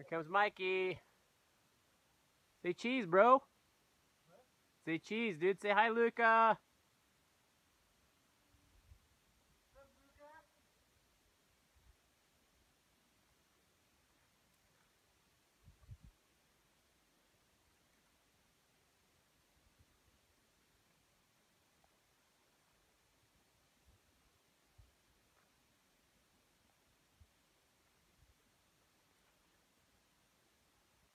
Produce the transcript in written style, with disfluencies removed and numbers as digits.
Here comes Mikey. Say cheese, bro. Say cheese, dude. Say hi, Luca.